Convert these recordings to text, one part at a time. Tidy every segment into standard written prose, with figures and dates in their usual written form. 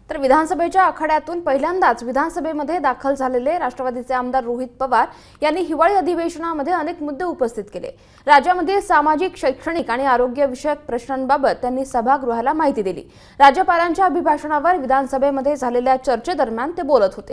तर विधानसभेच्या आखाड्यातून पहिल्यांदाच विधानसभेमध्ये दाखल झालेले राष्ट्रवादीचे आमदार रोहित पवार यांनी हिवाळी अधिवेशनामध्ये अनेक मुद्दे उपस्थित केले। राज्यामध्ये सामाजिक, शैक्षणिक आणि आरोग्य विषयक प्रश्नांबाबत त्यांनी सभागृहाला माहिती दिली। राज्यपालांच्या अभिभाषणावर विधानसभेमध्ये झालेल्या चर्चेदरम्यान ते बोलत होते।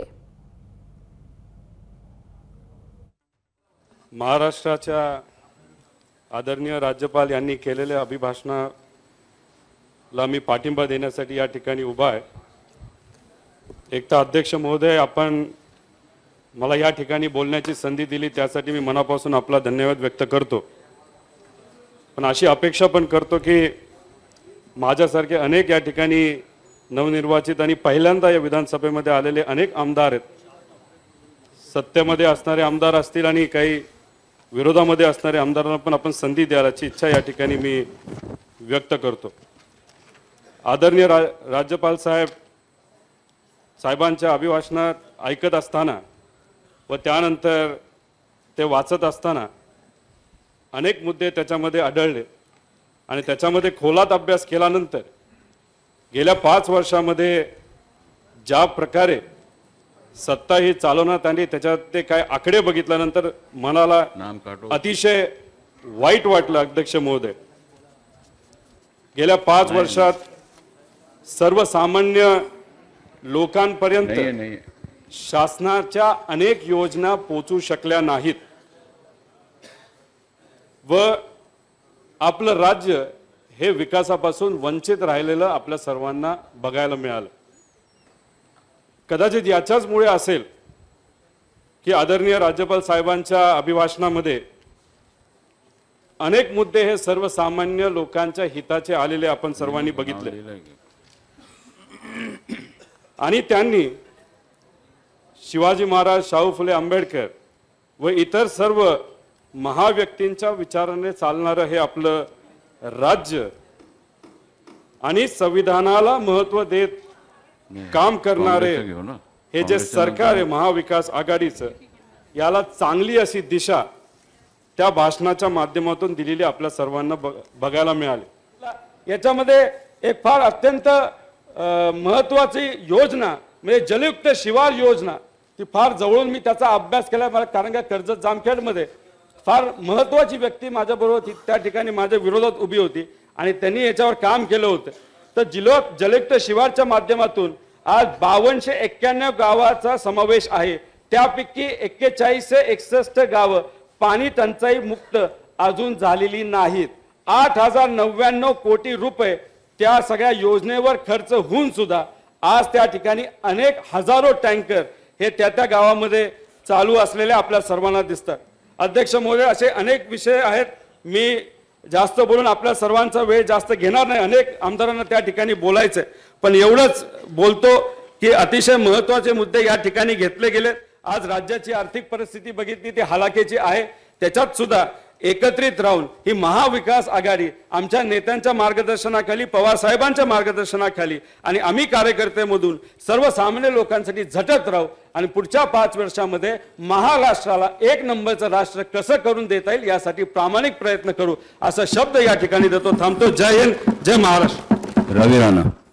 महाराष्ट्राच्या आदरणीय राज्यपाल यांनी केलेल्या अभिभाषणाला मी पाठिंबा देण्यासाठी या ठिकाणी उभा आहे। एक तर अध्यक्ष महोदय, आपण मला या ठिकाणी बोलण्याची संधी दिली त्यासाठी मी मनापासून आपला धन्यवाद व्यक्त करतो। पण अशी अपेक्षा पण करतो की माझ्यासारखे अनेक या ठिकाणी नवनिर्वाचित आणि पहिल्यांदा या विधानसभेमध्ये आलेले अनेक आमदार आहेत, सत्तेमध्ये असणारे आमदार असतील आणि काही विरोधामध्ये असणारे आमदारांना पण आपण संधी द्यायची इच्छा या ठिकाणी मी व्यक्त करतो। आदरणीय राज्यपाल साहेबांच्या अभिभाषणात ऐकत असताना व त्यानंतर ते वाचत असताना अनेक मुद्दे त्याच्यामध्ये आढळले आणि त्याच्यामध्ये खोलात अभ्यास केल्यानंतर गेल्या 5 वर्षामध्ये ज्या प्रकारे सत्ता ही चालवण्यात आली त्याच्यात ते काय आकडे बघितल्यानंतर मनाला अतिशय वाईट वाटलं। अध्यक्ष महोदय, गेल्या 5 वर्षात सर्वसामान्य लोकांपर्यंत शासनाच्या अनेक योजना पोहोचू शकल्या नाहीत व आपलं राज्य हे विकासापासून वंचित राहिलेलं आपल्या सर्वांना बघायला मिळालं। कदाचित याच्याचमुळे असेल की आदरणीय राज्यपाल साहेबांच्या अभिभाषणामध्ये अनेक मुद्दे हे सर्वसामान्य लोकांच्या हिताचे आलेले आपण सर्वांनी बघितले आणि त्यांनी शिवाजी महाराज, शाहू फुले आंबेडकर व इतर सर्व महाव्यक्तींच्या विचाराने चालणारं हे आपलं राज्य आणि संविधानाला महत्त्व देत काम करणारे हे जे सरकार आहे महाविकास आघाडीचं, याला चांगली अशी दिशा त्या भाषणाच्या माध्यमातून दिलेली आपल्या सर्वांना बघायला मिळाली। याच्यामध्ये एक फार अत्यंत महत्त्वाची योजना म्हणजे जलयुक्त शिवार योजना, ती फार जवळून मी त्याचा अभ्यास केला। मला कारण का कर्जत जामखेडमध्ये फार महत्त्वाची व्यक्ती माझ्याबरोबर त्या ठिकाणी माझ्या विरोधात उभी होती आणि त्यांनी याच्यावर काम केलं होतं। तर जलयुक्त शिवारच्या माध्यमातून आज 5291 गावाचा समावेश आहे, त्यापैकी 41 से 61 गावं पाणी टंचाई मुक्त अजून झालेली नाहीत। 8099 कोटी रुपये त्या सगळ्या योजनेवर खर्च होऊन सुद्धा आज त्या ठिकाणी अनेक हजारो टँकर हे त्या गावामध्ये चालू असलेले आपल्या सर्वांना दिसतात। अध्यक्ष महोदय, असे अनेक विषय आहेत, मी जास्त बोलून आपल्या सर्वांचा वेळ जास्त घेणार नाही, अनेक आमदारांना त्या ठिकाणी बोलायचं आहे, पण एवढंच बोलतो की अतिशय महत्त्वाचे मुद्दे या ठिकाणी घेतले गेले। आज राज्याची आर्थिक परिस्थिती बघितली ती हलाखीची आहे, त्याच्यात सुद्धा एकत्रित राहून ही महाविकास आघाडी आमच्या नेत्यांच्या मार्गदर्शनाखाली, पवार साहेबांच्या मार्गदर्शनाखाली आणि आम्ही कार्यकर्त्यांमधून सर्वसामान्य लोकांसाठी झटत राहू आणि पुढच्या 5 वर्षामध्ये महाराष्ट्राला 1 नंबरचं राष्ट्र कसं करून देता येईल यासाठी प्रामाणिक प्रयत्न करू, असा शब्द या ठिकाणी देतो। थांबतो। जय हिंद, जय महाराष्ट्र। रवी राणा।